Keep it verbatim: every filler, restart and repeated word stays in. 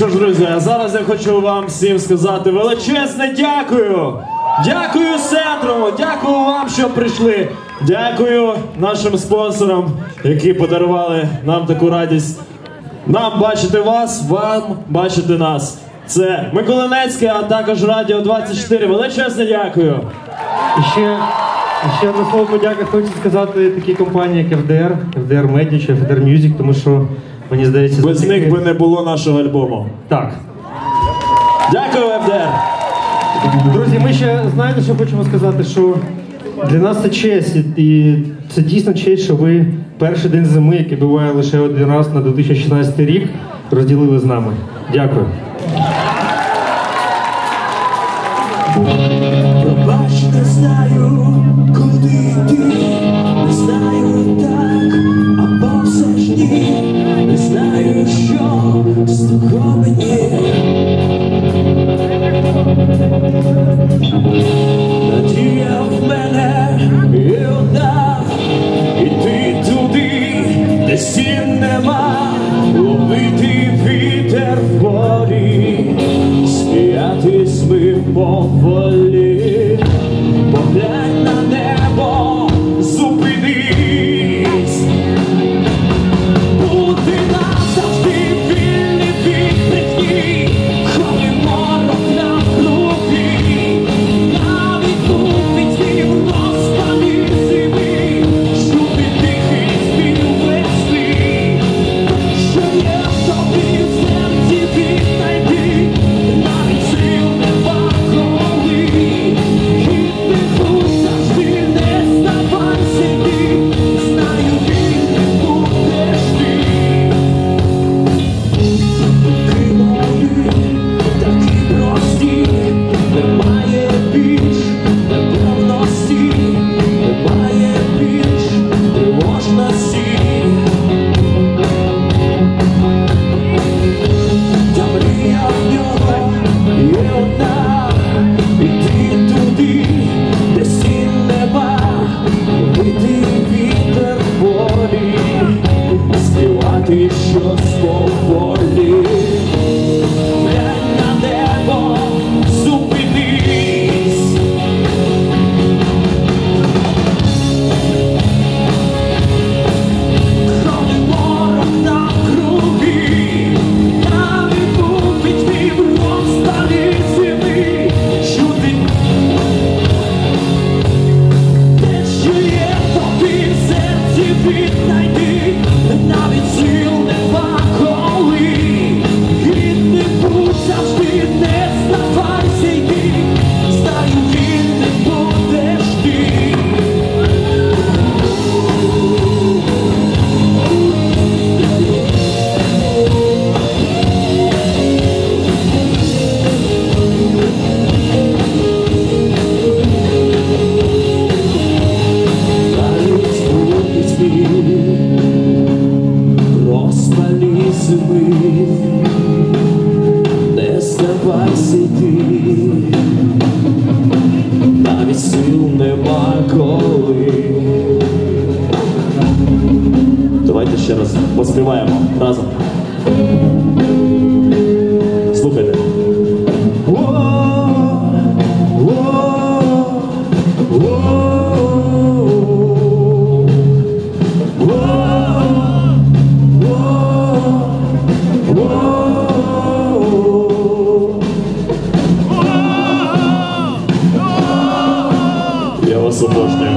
що ж, друзі, а зараз я хочу вам всім сказати величезне дякую! Дякую Сентруму, дякую вам, що прийшли. Дякую нашим спонсорам, які подарували нам таку радість. Нам бачити вас, вам бачити нас. Це Миколинецьке, а також Радіо двадцять чотири. Величезне дякую. І ще, ще одне слово подяки хочу сказати такій компанії, як еф де ер, еф де ер Media чи еф де ер Music, тому що, мені здається... Без них би не було нашого альбому. Так. Дякую, еф де ер. Друзі, ми ще, знаєте, що хочемо сказати, що для нас це честь, і це дійсно честь, що ви перший день зими, який буває лише один раз на дві тисячі шістнадцятий рік, розділили з нами. Дякую. Пробач, не знаю, куди йти, не знаю так, або все ж ні, не знаю, що з того мені. Надія в мене і одна, іти туди, де стін нема, ловити вітер в полі, сміятись ми поволі, поглянь на небо, зупинись, бути назавжди вільні від брехні, коли морок навкруги, навіть у пітьмі в розпалі зими, чути тихий спів весни, що є в тобі в серці віднайди, навіть сил нема коли, і ти тут завжди не здавайся йти, знаю, вільним будеш ти. Думки мої такі прості, немає більш непевності, немає більш тривожності. Та мрія в нього є одна, іти туди, де стін нема, ловити вітер в полі, співати щось поволі. Глянь на небо, зупинись, коли морок навкруги, навіть у пітьмі в розпалі зими, чути те, що є в тобі в серці віднайди, навіть сил нема коли, і ти будь завжди не здавайся йти, знаю, вільним будеш ти. Навіть у пітьмі розпалі зими, не здавайся йти, навіть сил нема коли. Давайте ще раз поспіваємо разом. Слухайте. Я вас обожнюю.